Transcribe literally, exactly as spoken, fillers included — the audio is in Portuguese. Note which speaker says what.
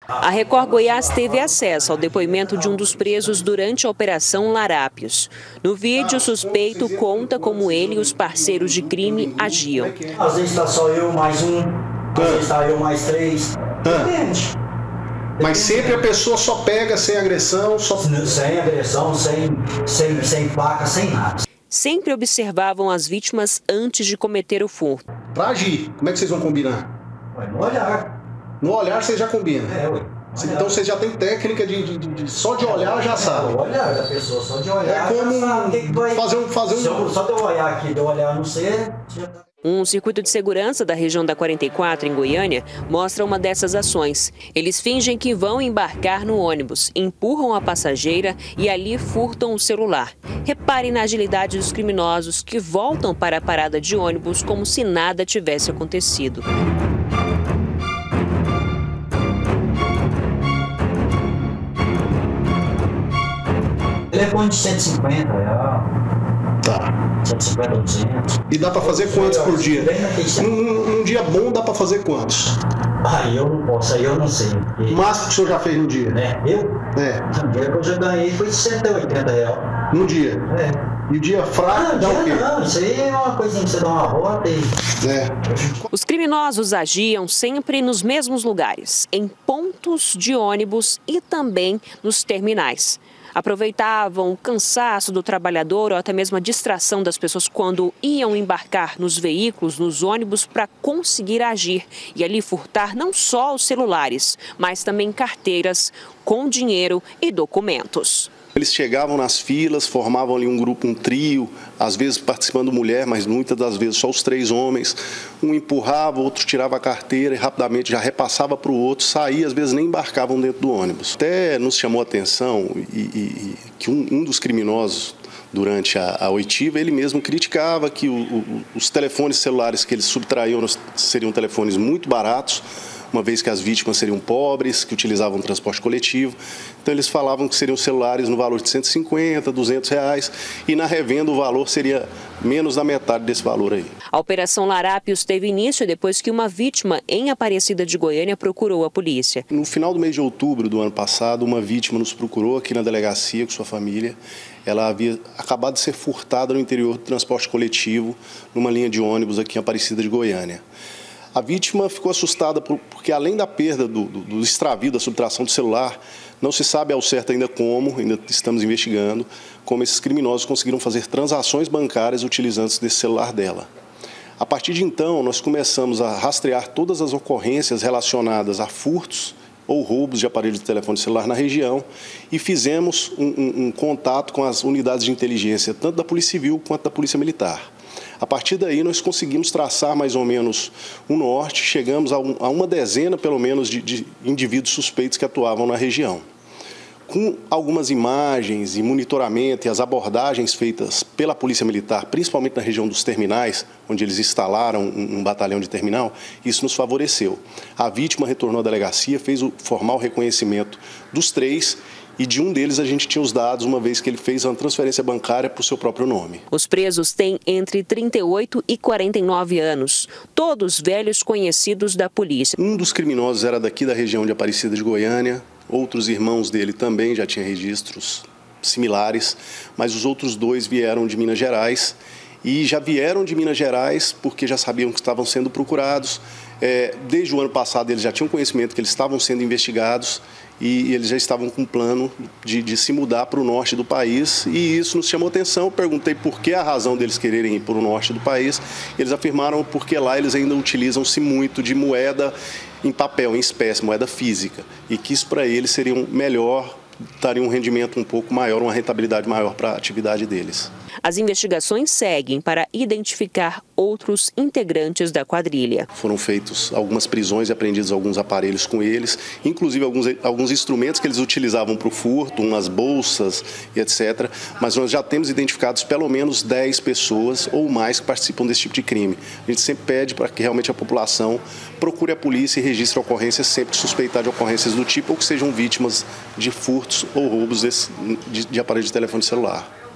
Speaker 1: A Record Goiás teve acesso ao depoimento de um dos presos durante a Operação Larápios. No vídeo, o suspeito conta como ele e os parceiros de crime agiam.
Speaker 2: Às vezes está só eu mais um, às vezes está eu mais três. Depende.
Speaker 3: Mas sempre a pessoa só pega sem agressão? Só...
Speaker 2: Sem agressão, sem, sem, sem placa, sem nada.
Speaker 1: Sempre observavam as vítimas antes de cometer o furto.
Speaker 3: Para agir, como é que vocês vão combinar?
Speaker 2: No olhar.
Speaker 3: No olhar vocês já combinam?
Speaker 2: É, ué.
Speaker 3: Então você já tem técnica de, de, de só de olhar já sabe.
Speaker 2: O olhar da pessoa, só de olhar.
Speaker 3: É como
Speaker 2: sabe, que que vai...
Speaker 3: fazer um. Fazer um...
Speaker 2: Só de eu olhar aqui, de eu olhar no ser.
Speaker 1: Um circuito de segurança da região da quarenta e quatro, em Goiânia, mostra uma dessas ações. Eles fingem que vão embarcar no ônibus, empurram a passageira e ali furtam o celular. Reparem na agilidade dos criminosos que voltam para a parada de ônibus como se nada tivesse acontecido.
Speaker 2: Telefone de cento e cinquenta reais.
Speaker 3: Tá.
Speaker 2: cento e cinquenta, duzentos.
Speaker 3: E dá pra fazer quantos por dia? Um, um dia bom dá pra fazer quantos?
Speaker 2: Aí eu não posso, aí eu não sei.
Speaker 3: O máximo que o senhor já fez no dia?
Speaker 2: Né? Eu?
Speaker 3: É.
Speaker 2: O dia que eu já ganhei foi cento e oitenta reais.
Speaker 3: No dia?
Speaker 2: É.
Speaker 3: E o dia fraco
Speaker 2: não,
Speaker 3: dá
Speaker 2: dia
Speaker 3: o quê?
Speaker 2: Não, isso aí é uma coisinha que você dá uma volta e...
Speaker 3: É.
Speaker 1: Os criminosos agiam sempre nos mesmos lugares, em pontos de ônibus e também nos terminais. Aproveitavam o cansaço do trabalhador ou até mesmo a distração das pessoas quando iam embarcar nos veículos, nos ônibus, para conseguir agir e ali furtar não só os celulares, mas também carteiras com dinheiro e documentos.
Speaker 3: Eles chegavam nas filas, formavam ali um grupo, um trio, às vezes participando mulher, mas muitas das vezes só os três homens. Um empurrava, o outro tirava a carteira e rapidamente já repassava para o outro, saía, às vezes nem embarcavam dentro do ônibus. Até nos chamou a atenção e, e, e que um, um dos criminosos, durante a, a oitiva, ele mesmo criticava que o, o, os telefones celulares que eles subtraíam seriam telefones muito baratos, uma vez que as vítimas seriam pobres, que utilizavam transporte coletivo. Então eles falavam que seriam celulares no valor de cento e cinquenta, duzentos reais e na revenda o valor seria menos da metade desse valor aí.
Speaker 1: A Operação Larápios teve início depois que uma vítima em Aparecida de Goiânia procurou a polícia.
Speaker 3: No final do mês de outubro do ano passado, uma vítima nos procurou aqui na delegacia com sua família. Ela havia acabado de ser furtada no interior do transporte coletivo, numa linha de ônibus aqui em Aparecida de Goiânia. A vítima ficou assustada porque, além da perda do, do, do extravio, da subtração do celular, não se sabe ao certo ainda como, ainda estamos investigando, como esses criminosos conseguiram fazer transações bancárias utilizando desse celular dela. A partir de então, nós começamos a rastrear todas as ocorrências relacionadas a furtos ou roubos de aparelhos de telefone celular na região e fizemos um, um, um contato com as unidades de inteligência, tanto da Polícia Civil quanto da Polícia Militar. A partir daí, nós conseguimos traçar mais ou menos um norte, chegamos a, um, a uma dezena, pelo menos, de, de indivíduos suspeitos que atuavam na região. Com algumas imagens e monitoramento e as abordagens feitas pela Polícia Militar, principalmente na região dos terminais, onde eles instalaram um, um batalhão de terminal, isso nos favoreceu. A vítima retornou à delegacia, fez o formal reconhecimento dos três, e de um deles a gente tinha os dados, uma vez que ele fez uma transferência bancária para o seu próprio nome.
Speaker 1: Os presos têm entre trinta e oito e quarenta e nove anos, todos velhos conhecidos da polícia.
Speaker 3: Um dos criminosos era daqui da região de Aparecida de Goiânia, outros irmãos dele também já tinham registros similares, mas os outros dois vieram de Minas Gerais e já vieram de Minas Gerais porque já sabiam que estavam sendo procurados. É, desde o ano passado eles já tinham conhecimento que eles estavam sendo investigados e eles já estavam com um plano de, de se mudar para o norte do país e isso nos chamou atenção. Eu perguntei por que a razão deles quererem ir para o norte do país. Eles afirmaram porque lá eles ainda utilizam-se muito de moeda em papel, em espécie, moeda física, e que isso para eles seria um melhor, daria um rendimento um pouco maior, uma rentabilidade maior para a atividade deles.
Speaker 1: As investigações seguem para identificar outros integrantes da quadrilha.
Speaker 3: Foram feitas algumas prisões e apreendidos alguns aparelhos com eles, inclusive alguns, alguns instrumentos que eles utilizavam para o furto, umas bolsas e etcétera. Mas nós já temos identificados pelo menos dez pessoas ou mais que participam desse tipo de crime. A gente sempre pede para que realmente a população procure a polícia e registre ocorrências sempre que suspeitar de ocorrências do tipo ou que sejam vítimas de furtos ou roubos desse, de, de aparelhos de telefone celular.